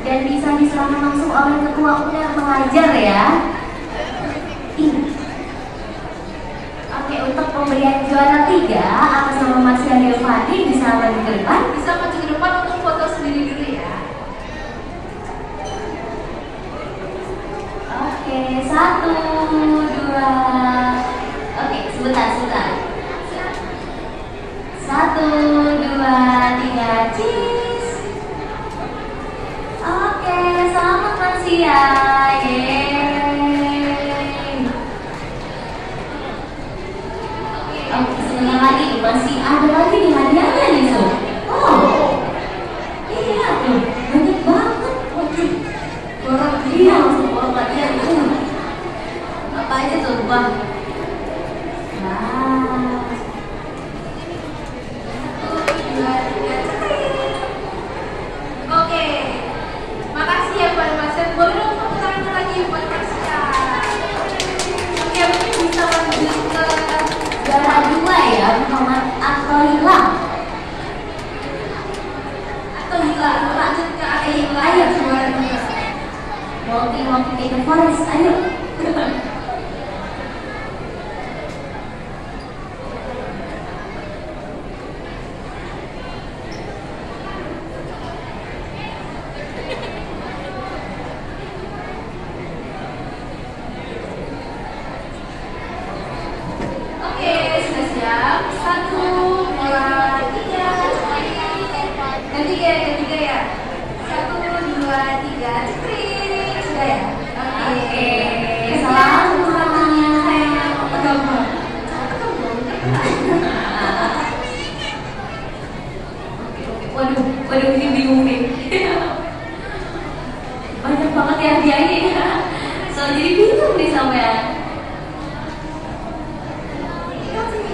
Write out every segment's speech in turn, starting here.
dan bisa diserahkan langsung oleh ketua UNER mengajar ya. Oke, untuk pemberian juara 3 atas nama Mas Yario Fadli bisa maju ke depan. Bisa maju ke depan untuk foto sendiri dulu ya. Oke, 1, 2. Oke, sebentar. 1, 2, 3, cheese. Oke, selamat Mas Sia. Oke, sebentar lagi masih ada lagi nih hadiahnya nih Sob. Oh, iya tuh, banyak banget. Waduh, borong dia langsung borong hadiah tuh. Apa aja tuh Bang? Nah, 1, 2, 3, oke, makasih ya buat Mas Sen. Boleh dong tepuk tangan lagi buat Mas Sia. Oke, mungkin bisa lanjut ke juara 2 ya, Muhammad atau hilang. atau hilang. Lanjut ke ada yang Ayo, lain. juara 2. Walking in the forest, ayo. Oke, sudah siap. 1, 2, 3. Ketiga ya. 1, 2, 3. Ceprit. Sudah ya. Oke, selamat satunya saya. Waduh, ini bingung nih. Banyak banget ya hadiahnya. So jadi bingung nih sampean.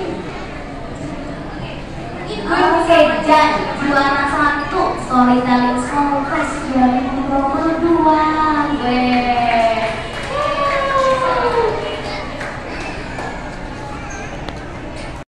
Oke, dan juara 1 storytelling